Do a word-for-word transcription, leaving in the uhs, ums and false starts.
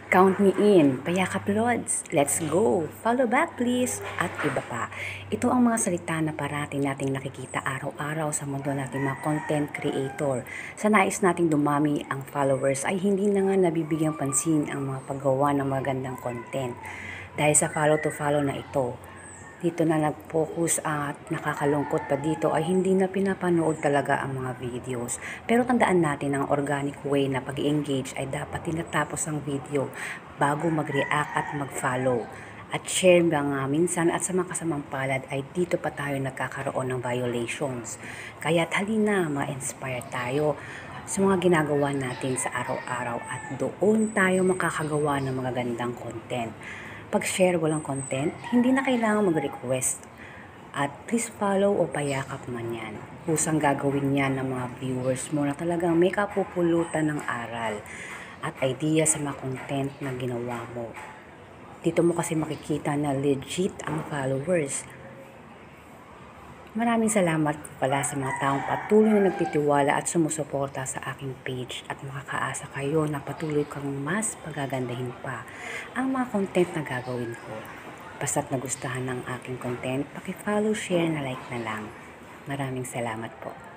Count me in, Payakap Lods, let's go, follow back please, at iba pa. Ito ang mga salita na parati nating nakikita araw-araw sa mundo nating mga content creator. Sa nais nating dumami ang followers ay hindi na nga nabibigyang pansin ang mga paggawa ng magandang content. Dahil sa follow to follow na ito, dito na nag-focus at nakakalungkot pa dito ay hindi na pinapanood talaga ang mga videos. Pero tandaan natin ang organic way na pag-engage ay dapat tinatapos ang video bago mag-react at mag-follow. At share mga minsan at sa mga kasamang palad ay dito pa tayo nagkakaroon ng violations. Kaya halina ma-inspire tayo sa mga ginagawa natin sa araw-araw at doon tayo makakagawa ng mga gandang content. Pag-share walang content, hindi na kailangan mag-request. At please follow o payakap man yan. Kusang gagawin yan ng mga viewers mo na talagang may kapupulutan ng aral at idea sa mga content na ginawa mo. Dito mo kasi makikita na legit ang followers. Maraming salamat po pala sa mga taong patuloy na nagtitiwala at sumusuporta sa aking page at makakaasa kayo na patuloy kang mas pagagandahin pa ang mga content na gagawin ko. Basta't nagustuhan ng aking content, paki-follow, share na like na lang. Maraming salamat po.